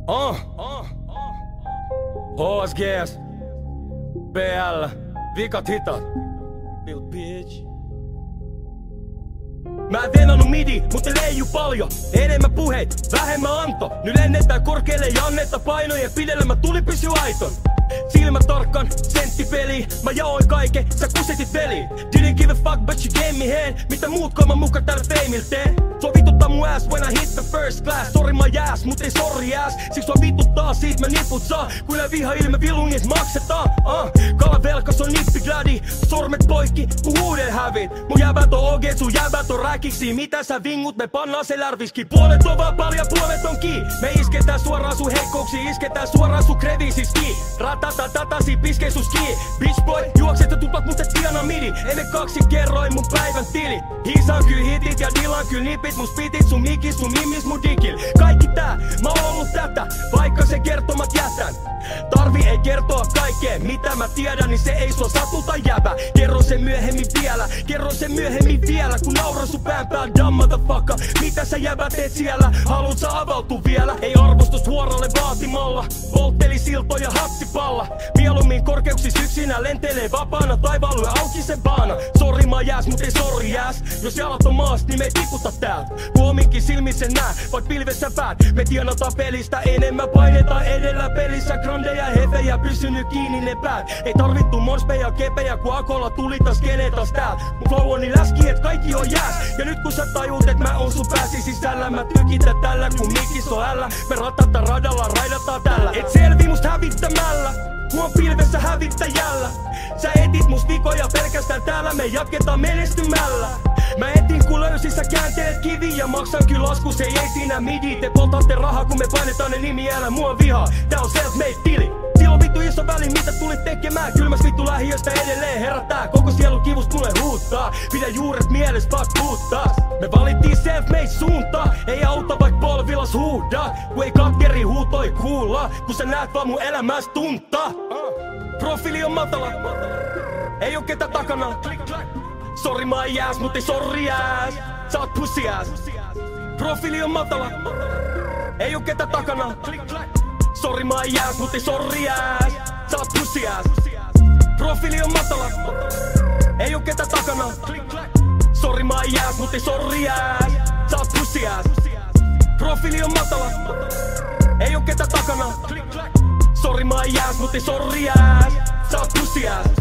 HSGS PL vikat hitat bitch. Mä en venannut midi, mut ne leiju paljon. Enemmän puheit, vähemmän anto. Nyt lennetään korkealle ja anneta painoja. Pidellä mä tuli pysy aiton. Silmä tarkkan, senttipeli. Mä jaoin kaiken, sä kusetit veli. Didn't give a fuck but you gave me head. Mitä muut kolman muka täällä feimil tee? Sua vituttaa mun ass when I hit the first class. Sorry my ass, mut ei sorry ass. Siksi sua vituttaa, siitä mä niput saa. Kun nää viha ilme vilungit maksetaan. Kalavelkas on nippi gladi. Sormet poikki, kun huuden hävit. Mun jäbät on OG, sun jäbät on räkiksi. Mitä sä vingut, me pannaan se lärviski. Puolet on vapaa ja puolet on ki. Me isketään suoraan sun heikkouksiin, isketään suoraan sun krevisiski. Ratatatatasi piskee sun ski. Bitch boy, juokset ja tuplat mut et tiana midi. Ennen kaksi kerroin mun päivän tili. Hiisaan kyl hitit ja dilan kyl nipit. Mun spitit sun mikis, sun mimis mun digil. Kaikki tää, mä oon ollut tätä. Vaikka se kertomat jätän. Tarvi ei kertoa kaikkea, mitä mä tiedän, niin se ei sua satuta jäbä. Kerron sen myöhemmin vielä, kerron sen myöhemmin vielä. Kun nauran sun pään päällä, dumb motherfucker. Mitä sä jäbä teet siellä, haluut sä avautua vielä? Ei arvostus huoralle vaatimalla, poltteli siltoja hatsipalla. Mieluummin korkeuksis yksinä lentelee vapaana, taivaalle auki se baana. Sori mä jääs, mut ei sori jääs. Jos jalat on maast, niin me ei tiputa täältä. Huominkin silmin sen nää, vaik pilvessä päät. Me tienataan pelistä enemmän, painetaan edellä pelissä. Grandeja, hefejä, pysynyt kiinni ne päät. Ei tarvittu monspeja, kepejä, kun akolla tuli taas genetas tääl. Mun flow on niin läski, et kaikki on jääs. Ja nyt kun sä tajuut, et mä oon sun pääsi sisällä. Mä tykitä tällä, kun mikis on ällä. Me ratata radalla, raidataan tällä. Et selvi must hävittämällä, kun on pilvessä hävittäjällä. Sä etit must vikoja pelkästään täällä, me jatketaan menestymällä. Mä etin kun löysin, sä kääntelet kiviä ja maksan kyllä lasku, se ei siinä midi. Te poltatte rahaa kun me painetaan ne nimi, älä mua vihaa. Tää on self-made tili. Silloin vittu iso väli, mitä tulit tekemään. Kylmäs vittu lähiöstä edelleen herättää. Koko sielu kivust mulle huuttaa. Pidä juuret mieles, fuck puuttaa. Me valittiin self-made suuntaa. Ei auta vaik polvilas huudaa. Kun ei katkeri huutoi kuulla. Kun sä näet vaan mun elämäs tuntaa. Profiili on matala, ei oo ketä takana. Sorry my ass, mut ei sorry ass. Sä oot pussy ass. Profiili on matala, ei oo ketä takana. Sorry my ass, mut ei sorry ass. Sä oot pussy ass. Profiili on matala, ei oo ketä takana. Sorry my ass, mut ei sorry ass. Sä oot pussy ass. Profiili on matala, ei oo ketä takana. Sorry my ass, mut ei sorry ass. Sä oot pussy ass.